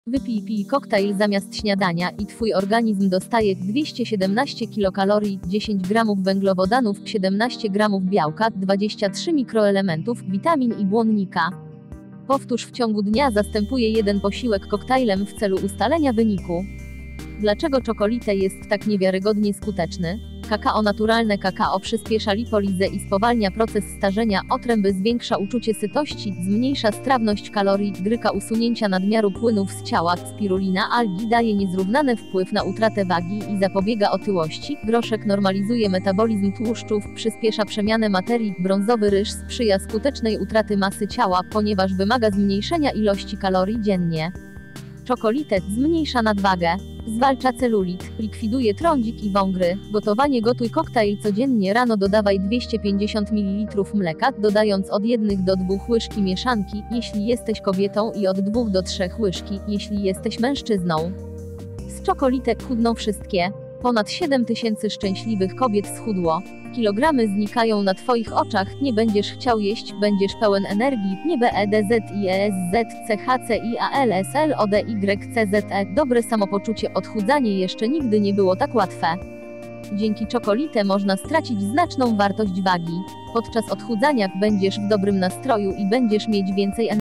Wypij koktajl zamiast śniadania i twój organizm dostaje 217 kilokalorii, 10 gramów węglowodanów, 17 gramów białka, 23 mikroelementów, witamin i błonnika. Powtórz w ciągu dnia, zastępuje jeden posiłek koktajlem w celu ustalenia wyniku. Dlaczego Chocolite jest tak niewiarygodnie skuteczny? Kakao. Naturalne kakao przyspiesza lipolizę i spowalnia proces starzenia, otręby zwiększa uczucie sytości, zmniejsza strawność kalorii, gryka usunięcia nadmiaru płynów z ciała, spirulina algi daje niezrównany wpływ na utratę wagi i zapobiega otyłości, groszek normalizuje metabolizm tłuszczów, przyspiesza przemianę materii, brązowy ryż sprzyja skutecznej utraty masy ciała, ponieważ wymaga zmniejszenia ilości kalorii dziennie. Chocolite zmniejsza nadwagę, zwalcza celulit, likwiduje trądzik i wągry. Gotowanie. Gotuj koktajl codziennie. Rano dodawaj 250 ml mleka, dodając od 1 do 2 łyżki mieszanki, jeśli jesteś kobietą, i od 2 do 3 łyżki, jeśli jesteś mężczyzną. Z Chocolite chudną wszystkie. Ponad 7000 szczęśliwych kobiet schudło. Kilogramy znikają na twoich oczach, nie będziesz chciał jeść, będziesz pełen energii. Nie BEDZIESZCHCIALSLODYCZE. Dobre samopoczucie. Odchudzanie jeszcze nigdy nie było tak łatwe. Dzięki Chocolite można stracić znaczną wartość wagi. Podczas odchudzania będziesz w dobrym nastroju i będziesz mieć więcej energii.